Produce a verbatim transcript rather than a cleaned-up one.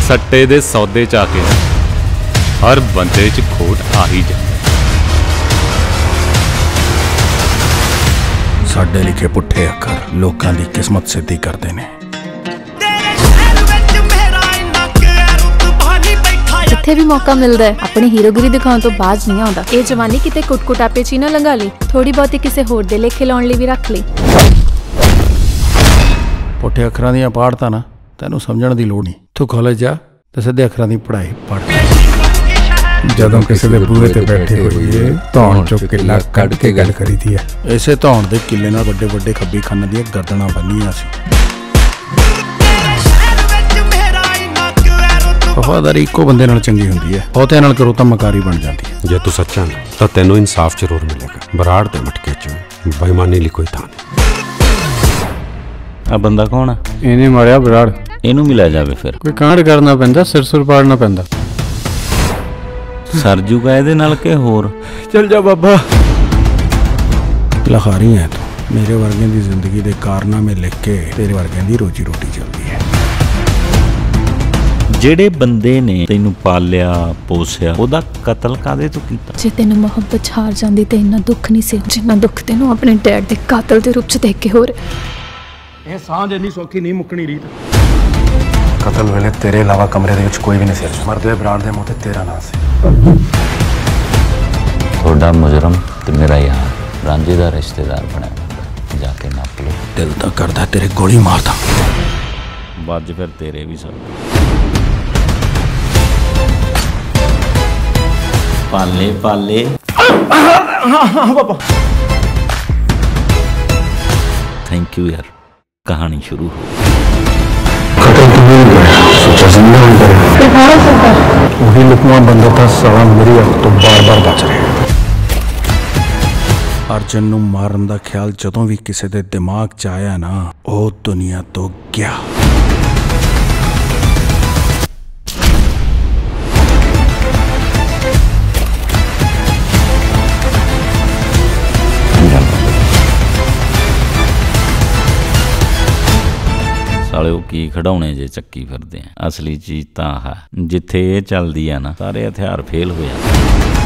सट्टे दे सौदे च आके हर बंदे च खोट आ ही जाए। साडे लिखे पुट्ठे अखर लोकां दी किस्मत सिद्धी करदे ने। जिथे भी मौका मिलता है अपनी हीरोगिरी दिखाने तो बाज नहीं आता। ये जवानी किते कुटकुटापे ची ना लंघा ली, थोड़ी बहुती किसे होर दे लेखे लाउण लई भी रख ली। पुट्ठे अखरां दी पढ़ता ना तैनूं समझण दी लोड़ नहीं। तू कॉलेज जा ते सिद्धे अखरां दी पढ़ाई पढ़। ਜਦੋਂ ਕਿਸੇ ਦੇ ਬੂਹੇ ਤੇ ਬੈਠੇ ਹੋਈਏ ਧੌਣ ਚੁੱਕ ਕੇ ਲੱਕ ਕੱਢ ਕੇ ਗੱਲ ਕਰੀਦੀ ਹੈ। ਇਸੇ ਧੌਣ ਦੇ ਕਿੱਲੇ ਨਾਲ ਵੱਡੇ ਵੱਡੇ ਖੱਬੀ ਖਾਨਾਂ ਦੀਆਂ ਗਰਦਨਾਂ ਬੰਨੀਆਂ ਸੀ। ਵਫਾਦਾਰੀ ਇੱਕੋ ਬੰਦੇ ਨਾਲ ਚੰਗੀ ਹੁੰਦੀ ਹੈ, ਬਹੁਤਿਆਂ ਨਾਲ ਕਰੋ ਤਾਂ ਮਕਾਰੀ ਬਣ ਜਾਂਦੀ ਹੈ। ਜੇ ਤੂੰ ਸੱਚਾ ਨਾ ਤਾਂ ਤੈਨੂੰ ਇਨਸਾਫ ਜ਼ਰੂਰ ਮਿਲੇਗਾ। ਬਰਾੜ ਤੇ ਮਟਕੇ ਚ ਬੇਈਮਾਨੀ ਲਈ ਕੋਈ ਥਾਂ ਨਹੀਂ। ਆ ਬੰਦਾ ਕੌਣ ਆ? ਇਹਨੇ ਮਾਰਿਆ ਬਰਾੜ। ਇਹਨੂੰ ਮਿਲਿਆ ਜਾਵੇ ਫਿਰ। ਕੋਈ ਕਾਂਡ ਕਰਨਾ ਪੈਂਦਾ, ਸਿਰ ਸੁਰ ਪਾੜਨਾ ਪੈਂਦਾ। सरजू का ਇਹਦੇ ਨਾਲ ਕਿ ਹੋਰ? चल जा बाबा। लखारी है तू, मेरे वर्गे की जिंदगी के कारनामे लिख के तेरे वर्गे की रोजी रोटी चलती है। ਜਿਹੜੇ ਬੰਦੇ ਨੇ ਤੈਨੂੰ ਪਾਲਿਆ ਪੋਸਿਆ ਉਹਦਾ ਕਤਲ ਕਾਦੇ ਤੋਂ ਕੀਤਾ? ਜੇ ਤੈਨੂੰ ਮੁਹੱਬਤ ਹਾਰ ਜਾਂਦੀ ਤੇ ਇੰਨਾ ਦੁੱਖ ਨਹੀਂ ਸੀ ਜਿੰਨਾ ਦੁੱਖ ਤੈਨੂੰ ਆਪਣੇ ਡੈਡ ਦੇ ਕਾਤਲ ਦੇ ਰੂਪ ਚ ਦੇਖ ਕੇ ਹੋ ਰਿਹਾ। ਇਹ ਸਾਂਝ ਇੰਨੀ ਸੌਖੀ ਨਹੀਂ ਮੁੱਕਣੀ ਰੀਤ। कतल वेले तेरे अलावा कमरे दे विच कोई भी नहीं सी। मरदे बराड़ दे मुंह ते तेरा नाम सी। थोड़ा मुजरम ते मेरा यार रांझे दा रिश्तेदार बनया, जाके नाप लो। दिल तो करदा तेरे गोली मारदा। बज फिर तेरे भी सब। पाले पाले थैंक यू यार। कहानी शुरू हो। वही लुकवा बंदा था साला मेरी अख तो बार बार बच रहा। अर्जन नूं मारन दा ख्याल जदों भी किसी दे दिमाग च आया ना ओ दुनिया तो गया। साले वो की खड़ाउणे जे चक्की फिरदे आ। असली चीज तां आ जिथे ये चलदी आ ना सारे हथियार फेल हो जाते।